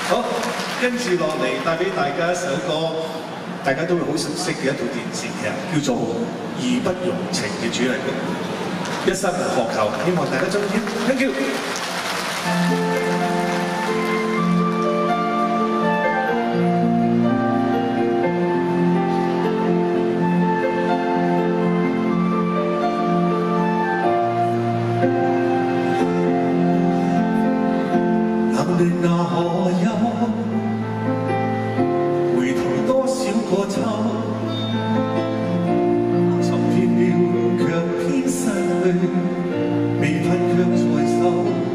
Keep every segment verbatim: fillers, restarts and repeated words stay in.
好，跟住落嚟帶俾大家一首歌，大家都會好熟悉嘅一套電視劇，叫做《義不容情》嘅主題曲《一生何求》，希望大家中意。Thank you。那可有回頭多少個秋，尋遍了卻偏失去，未盼卻在手。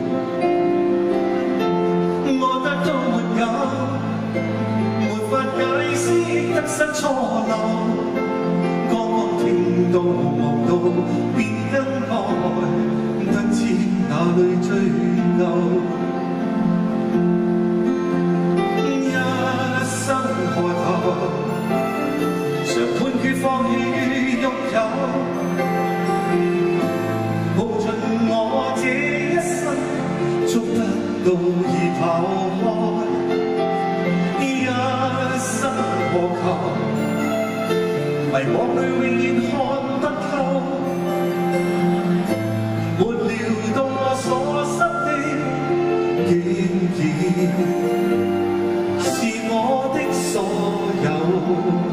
我得到沒有，沒法解釋得失錯漏。剛剛聽到望到便更愛，不知哪裏追究。常判決放棄與擁有，耗盡我這一生，捉不到已跑開。一生何求，迷惘裏永遠看不透，沒料到我所失的，竟然是我的所有。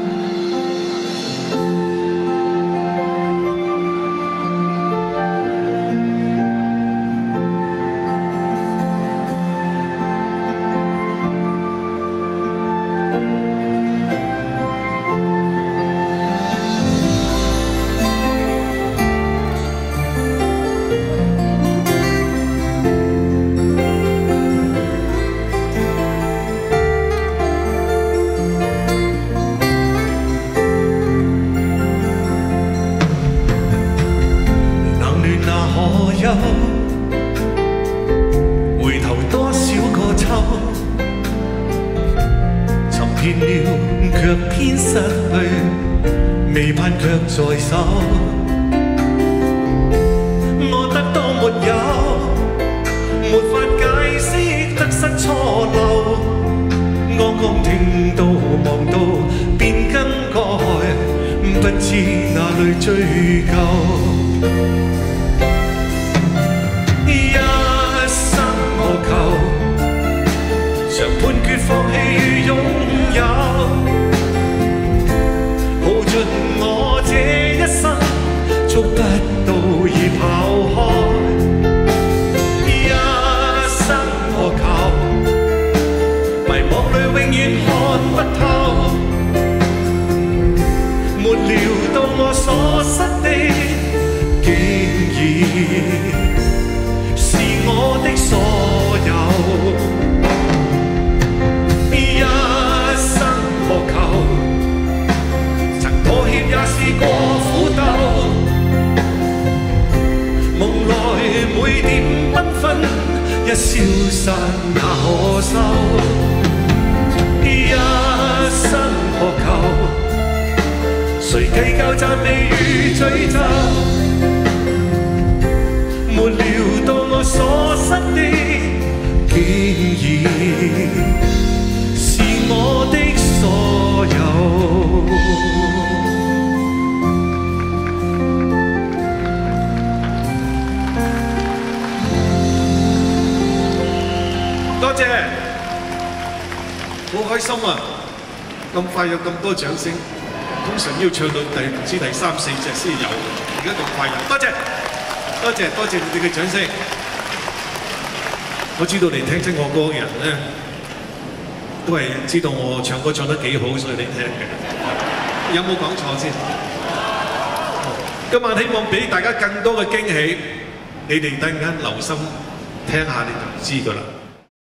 回頭多少個秋，尋遍了卻偏失去，未盼卻在手。我得到沒有，沒法解釋得失錯漏。剛剛聽到望到便更改，不知哪裏追究。常判決放棄與擁有，耗盡我這一生，捉不到已跑開。一生何求，迷惘裏永遠看不透，沒料到我所失的，竟然是我的所有。也試過苦鬥，夢內每點繽紛，一消散也可收。一生何求，誰計較讚美與詛咒？沒料到我所失的，竟然是我的所有。多謝，好開心啊！咁快有咁多掌聲，通常要唱到第唔知第三四隻先有，而家咁快有，多謝，多謝，多謝你哋嘅掌聲。我知道你聽親我歌嘅人咧，都係知道我唱歌唱得幾好，所以你聽嘅。有冇講錯先？今晚希望俾大家更多嘅驚喜，你哋突然間留心聽下你就知㗎啦。